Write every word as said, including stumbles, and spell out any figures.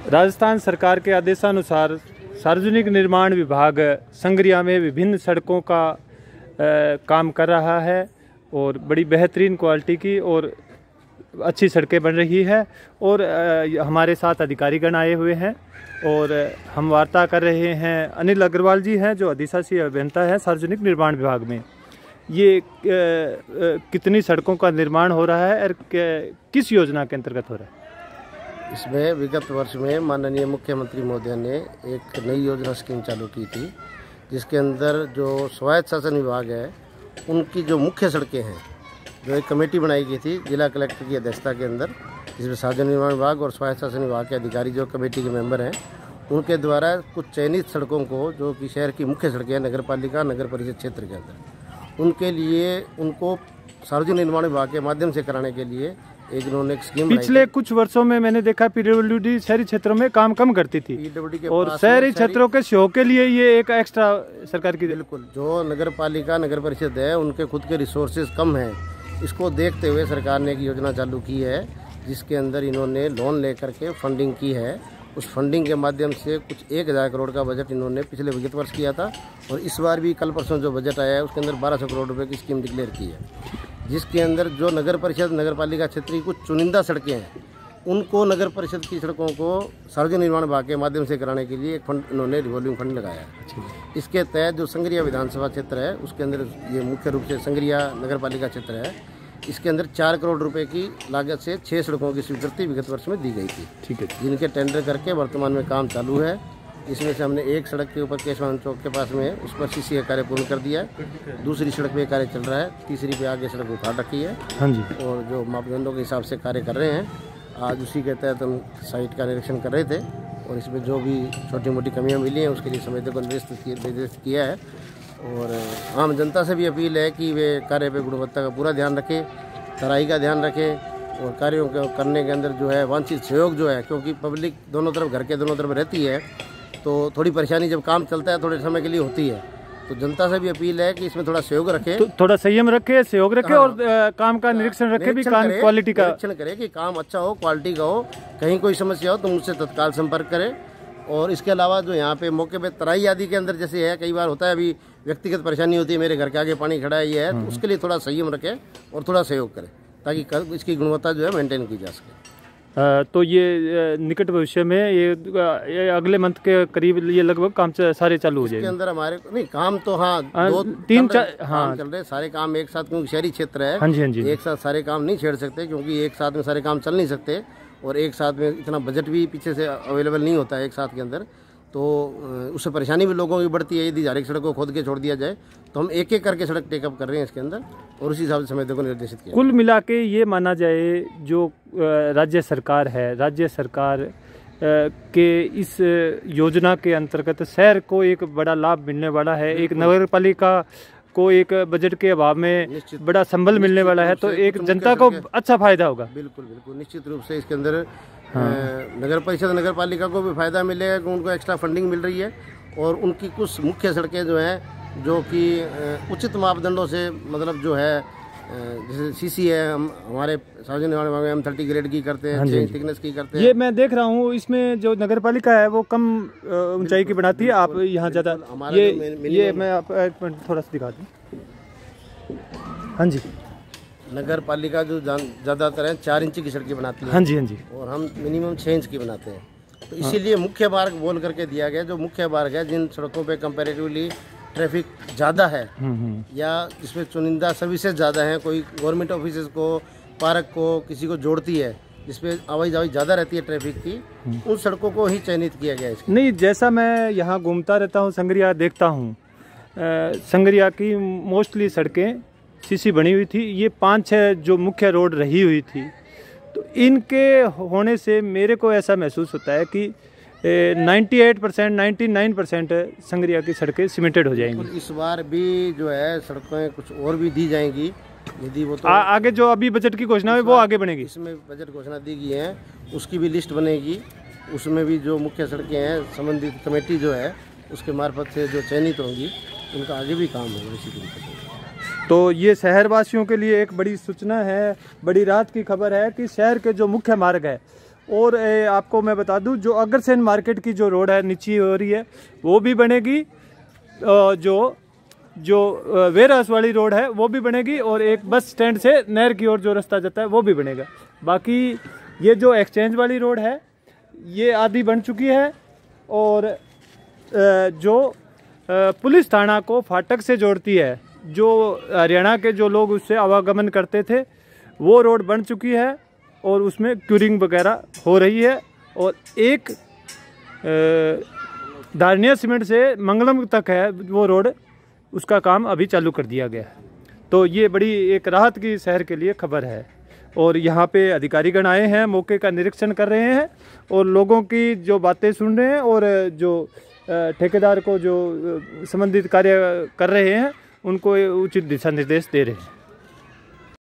राजस्थान सरकार के आदेशानुसार सार्वजनिक निर्माण विभाग संगरिया में विभिन्न सड़कों का आ, काम कर रहा है और बड़ी बेहतरीन क्वालिटी की और अच्छी सड़कें बन रही है। और आ, हमारे साथ अधिकारीगण आए हुए हैं और हम वार्ता कर रहे हैं। अनिल अग्रवाल जी हैं जो अधिशासी अभियंता है सार्वजनिक निर्माण विभाग में। ये आ, आ, कितनी सड़कों का निर्माण हो रहा है और किस योजना के अंतर्गत हो रहा है? इसमें विगत वर्ष में माननीय मुख्यमंत्री महोदय ने एक नई योजना स्कीम चालू की थी, जिसके अंदर जो स्वायत्त शासन विभाग है उनकी जो मुख्य सड़कें हैं, जो एक कमेटी बनाई गई थी जिला कलेक्टर की अध्यक्षता के अंदर, जिसमें सार्वजनिक निर्माण विभाग और स्वायत्त शासन विभाग के अधिकारी जो कमेटी के मेंबर हैं, उनके द्वारा कुछ चयनित सड़कों को, जो कि शहर की मुख्य सड़कें हैं, नगर पालिका नगर परिषद क्षेत्र के अंदर, उनके लिए उनको सार्वजनिक निर्माण विभाग के माध्यम से कराने के लिए एक उन्होंने एक स्कीम पिछले कुछ वर्षों में मैंने देखा पीडब्ल्यूडी शहरी क्षेत्रों में काम कम करती थी के और शहरी क्षेत्रों के सहयोग के लिए ये एक एक्स्ट्रा सरकार की। बिल्कुल, जो नगर पालिका नगर परिषद है उनके खुद के रिसोर्सेज कम हैं, इसको देखते हुए सरकार ने एक योजना चालू की है, जिसके अंदर इन्होंने लोन लेकर के फंडिंग की है। उस फंडिंग के माध्यम से कुछ एक हज़ार करोड़ का बजट इन्होंने पिछले विगत वर्ष किया था और इस बार भी कल परसों जो बजट आया है उसके अंदर बारह सौ करोड़ रुपए की स्कीम डिक्लेयर की है, जिसके अंदर जो नगर परिषद नगर पालिका क्षेत्र की कुछ चुनिंदा सड़कें हैं उनको नगर परिषद की सड़कों को सार्वजनिक निर्माण विभाग के माध्यम से कराने के लिए एक फंड इन्होंने रिवॉल्विंग फंड लगाया है। इसके तहत जो संगरिया विधानसभा क्षेत्र है उसके अंदर ये मुख्य रूप से संगरिया नगर पालिका क्षेत्र है, इसके अंदर चार करोड़ रुपए की लागत से छः सड़कों की स्वीकृति विगत वर्ष में दी गई थी। ठीक है, जिनके टेंडर करके वर्तमान में काम चालू है। इसमें से हमने एक सड़क के ऊपर केशवान चौक के पास में उस पर सीसी का कार्य पूर्ण कर दिया है, दूसरी सड़क पे कार्य चल रहा है, तीसरी पे आगे सड़क उखाड़ रखी है। हाँ जी, और जो मापदंडों के हिसाब से कार्य कर रहे हैं, आज उसी के तहत हम साइट का निरीक्षण कर रहे थे और इसमें जो भी छोटी मोटी कमियां मिली हैं उसके लिए समिति को निर्देशित किया है। और आम जनता से भी अपील है कि वे कार्य पे गुणवत्ता का पूरा ध्यान रखें, तराई का ध्यान रखें और कार्यों को करने के अंदर जो है वांछित सहयोग जो है, क्योंकि पब्लिक दोनों तरफ घर के दोनों तरफ रहती है तो थोड़ी परेशानी जब काम चलता है थोड़े समय के लिए होती है, तो जनता से भी अपील है कि इसमें थोड़ा सहयोग रखें, तो थोड़ा संयम रखें, सहयोग रखें। हाँ, और आ, काम का निरीक्षण रखें, भी काम क्वालिटी का निरीक्षण करें कि काम अच्छा हो, क्वालिटी का हो। कहीं कोई समस्या हो तो मुझसे तत्काल संपर्क करें। और इसके अलावा जो यहाँ पे मौके पे तराई आदि के अंदर जैसे है, कई बार होता है अभी व्यक्तिगत परेशानी होती है, मेरे घर के आगे पानी खड़ा है ये है, तो उसके लिए थोड़ा संयम रखें और थोड़ा सहयोग करें ताकि इसकी गुणवत्ता जो है मेंटेन की जा सके। आ, तो ये निकट भविष्य में ये, ये अगले मंथ के करीब ये लगभग काम सारे चालू हो जाएंगे। इसके अंदर हमारे नहीं काम तो हाँ आ, दो तीन चार हाँ चल रहे सारे काम एक साथ, क्योंकि शहरी क्षेत्र है। हाँ जी, हाँ जी, एक साथ सारे काम नहीं छेड़ सकते क्योंकि एक साथ में सारे काम चल नहीं सकते और एक साथ में इतना बजट भी पीछे से अवेलेबल नहीं होता है एक साथ के अंदर, तो उससे परेशानी भी लोगों की बढ़ती है। यदि हर सड़क को खोद के छोड़ दिया जाए तो हम एक एक करके सड़क टेकअप कर रहे हैं इसके अंदर और उसी हिसाब से समिति को निर्देशित किया। कुल मिला के ये माना जाए जो राज्य सरकार है, राज्य सरकार के इस योजना के अंतर्गत शहर को एक बड़ा लाभ मिलने वाला है। एक नगर पालिका को एक बजट के अभाव में बड़ा संबल मिलने वाला है, तो एक जनता को अच्छा फायदा होगा। बिल्कुल बिल्कुल निश्चित रूप से इसके अंदर हाँ। नगर परिषद नगर पालिका को भी फायदा मिलेगा कि उनको एक्स्ट्रा फंडिंग मिल रही है और उनकी कुछ मुख्य सड़कें जो हैं जो कि उचित मापदंडों से, मतलब जो है जैसे सीसी है, हम हमारे सार्वजनिक निर्माण विभाग में हम थर्टी ग्रेड की करते हैं, हाँ थिकनेस की करते हैं। ये मैं देख रहा हूँ इसमें जो नगर पालिका है वो कम ऊंचाई की बनाती है, आप यहाँ ज़्यादा ये ये मैं आप थोड़ा सा दिखा दूँ। हाँ जी, नगर पालिका जो ज़्यादातर है चार इंच की सड़कें बनाती है। हाँ जी, हाँ जी, और हम मिनिमम छः इंच की बनाते हैं, तो इसीलिए मुख्य मार्ग बोल करके दिया गया। जो मुख्य मार्ग है जिन सड़कों पे कंपैरेटिवली ट्रैफिक ज़्यादा है या इसमें चुनिंदा सर्विसेज ज़्यादा हैं, कोई गवर्नमेंट ऑफिसेज को, पार्क को, किसी को जोड़ती है, जिसपे आवाजाही जावाई ज़्यादा रहती है ट्रैफिक की, उन सड़कों को ही चयनित किया गया है। नहीं, जैसा मैं यहाँ घूमता रहता हूँ, संगरिया देखता हूँ, संगरिया की मोस्टली सड़कें सीसी बनी हुई थी। ये पांच छह जो मुख्य रोड रही हुई थी, तो इनके होने से मेरे को ऐसा महसूस होता है कि अट्ठानवे परसेंट निन्यानवे परसेंट संगरिया की सड़कें सीमेंटेड हो जाएंगी। इस बार भी जो है सड़कें कुछ और भी दी जाएंगी यदि वो तो आ, आगे जो अभी बजट की घोषणा है वो आगे बनेगी। इसमें बजट घोषणा दी गई है, उसकी भी लिस्ट बनेगी, उसमें भी जो मुख्य सड़कें हैं संबंधित कमेटी जो है उसके मार्फत से जो चयनित होंगी उनका आगे भी काम होगा इसी तरीके से। तो ये शहरवासियों के लिए एक बड़ी सूचना है, बड़ी राहत की खबर है कि शहर के जो मुख्य मार्ग है और ए, आपको मैं बता दूं, जो अग्रसेन मार्केट की जो रोड है नीचे हो रही है वो भी बनेगी, जो जो वेयर हाउस वाली रोड है वो भी बनेगी, और एक बस स्टैंड से नहर की ओर जो रास्ता जाता है वो भी बनेगा। बाकी ये जो एक्सचेंज वाली रोड है ये आधी बन चुकी है, और जो पुलिस थाना को फाटक से जोड़ती है, जो हरियाणा के जो लोग उससे आवागमन करते थे, वो रोड बन चुकी है और उसमें क्यूरिंग वगैरह हो रही है। और एक दारनिया सीमेंट से मंगलम तक है वो रोड, उसका काम अभी चालू कर दिया गया है। तो ये बड़ी एक राहत की शहर के लिए खबर है। और यहाँ पे अधिकारीगण आए हैं, मौके का निरीक्षण कर रहे हैं और लोगों की जो बातें सुन रहे हैं, और जो ठेकेदार को जो संबंधित कार्य कर रहे हैं उनको उचित दिशा निर्देश दे रहे हैं।